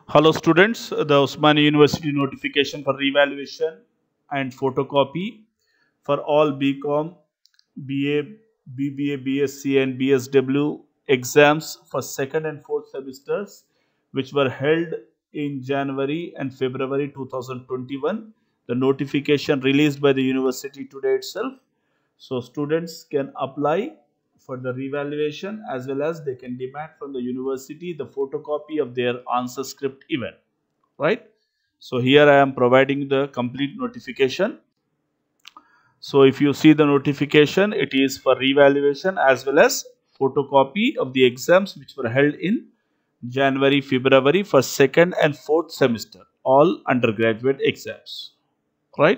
Hello students, the Osmani University notification for revaluation and photocopy for all BCom, BA, BBA, BSc and BSW exams for second and fourth semesters which were held in January and February 2021. The notification released by the university today itself. So students can apply for the revaluation as well as they can demand from the university the photocopy of their answer script event, right? So here I am providing the complete notification. So if you see the notification, it is for revaluation as well as photocopy of the exams which were held in January, February for second and fourth semester, all undergraduate exams, right?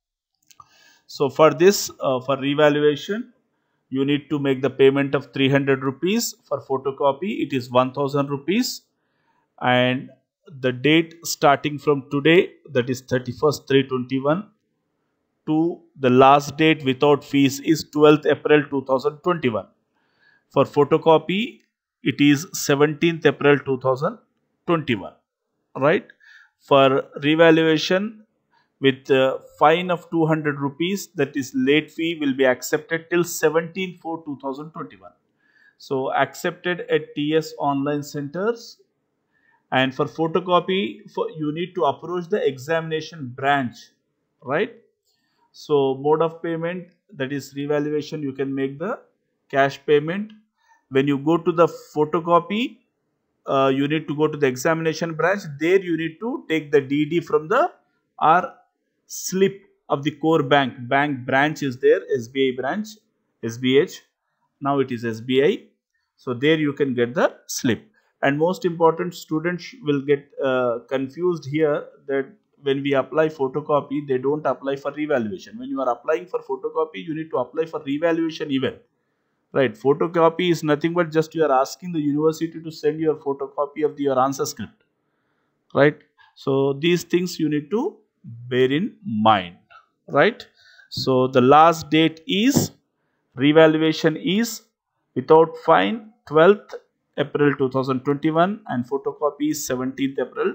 So for this, for revaluation, you need to make the payment of 300 rupees. For photocopy, it is 1000 rupees. And the date starting from today, that is 31st 3/21, to the last date without fees is 12th April 2021. For photocopy, it is 17th April 2021, right? For revaluation, with fine of 200 rupees, that is late fee, will be accepted till 17/4/2021. So accepted at TS online centers. And for photocopy, you need to approach the examination branch, right? So mode of payment, that is revaluation, you can make the cash payment. When you go to the photocopy, you need to go to the examination branch. There you need to take the DD from the or slip of the core bank. Bank branch is there, SBI branch, SBH. Now it is SBI. So there you can get the slip. And most important, students will get confused here that when we apply photocopy, they don't apply for revaluation. When you are applying for photocopy, you need to apply for revaluation even. Right, photocopy is nothing but just you are asking the university to send your photocopy of your answer script, right? So these things you need to bear in mind, right? So the last date is revaluation is without fine 12th April 2021 and photocopy is 17th April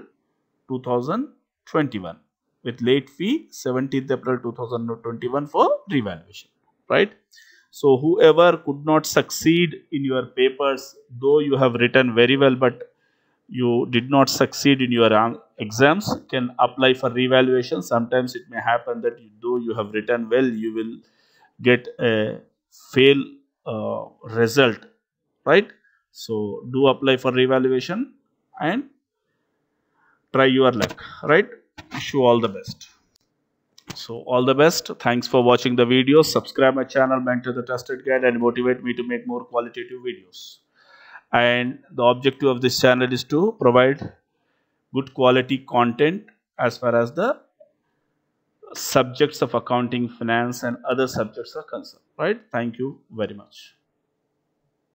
2021 with late fee 17th April 2021 for revaluation, right? So whoever could not succeed in your papers, though you have written very well, but you did not succeed in your exams, can apply for revaluation. Sometimes it may happen that though you have written well, you will get a fail result, right? So do apply for revaluation and try your luck, right? Wish you all the best. So all the best. Thanks for watching the video. Subscribe my channel Mentor the Trusted Guide and motivate me to make more qualitative videos. And the objective of this channel is to provide good quality content as far as the subjects of accounting, finance and other subjects are concerned, right? Thank you very much.